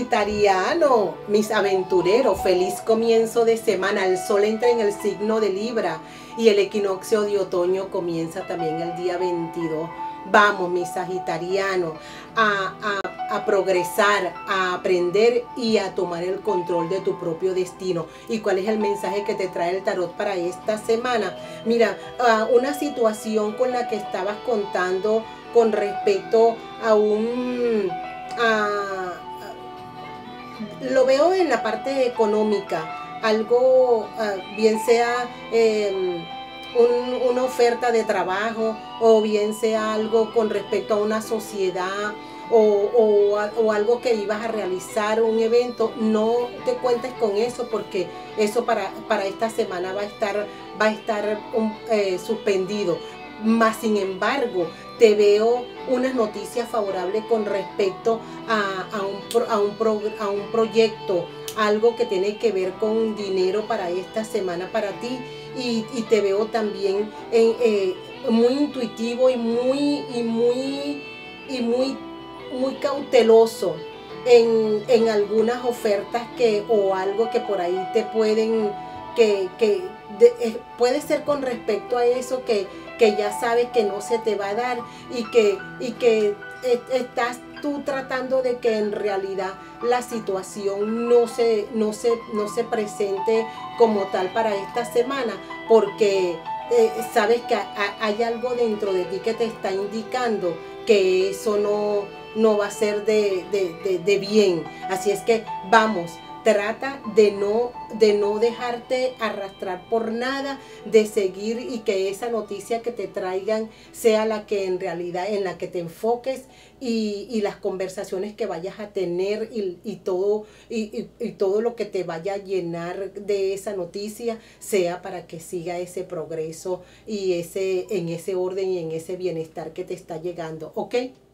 Sagitariano, mis aventureros, feliz comienzo de semana. El sol entra en el signo de Libra y el equinoccio de otoño comienza también el día 22. Vamos, mis sagitarianos, a progresar, a aprender y a tomar el control de tu propio destino. ¿Y cuál es el mensaje que te trae el tarot para esta semana? Mira, una situación con la que estabas contando con respecto a lo veo en la parte económica, algo, bien sea una oferta de trabajo, o bien sea algo con respecto a una sociedad, o algo que ibas a realizar, un evento. No te cuentes con eso, porque eso para esta semana va a estar suspendido. Más sin embargo, te veo unas noticias favorables con respecto a un proyecto, algo que tiene que ver con dinero para esta semana para ti. Y te veo también muy intuitivo y muy cauteloso en algunas ofertas o algo que por ahí te pueden, puede ser con respecto a eso que ya sabes que no se te va a dar, y que estás tú tratando de que en realidad la situación no se presente como tal para esta semana, porque sabes que hay algo dentro de ti que te está indicando que eso no va a ser de bien. Así es que vamos, trata de no dejarte arrastrar por nada, de seguir, y que esa noticia que te traigan sea la que en realidad, en la que te enfoques, y las conversaciones que vayas a tener y todo lo que te vaya a llenar de esa noticia sea para que siga ese progreso y en ese orden y en ese bienestar que te está llegando, ¿ok?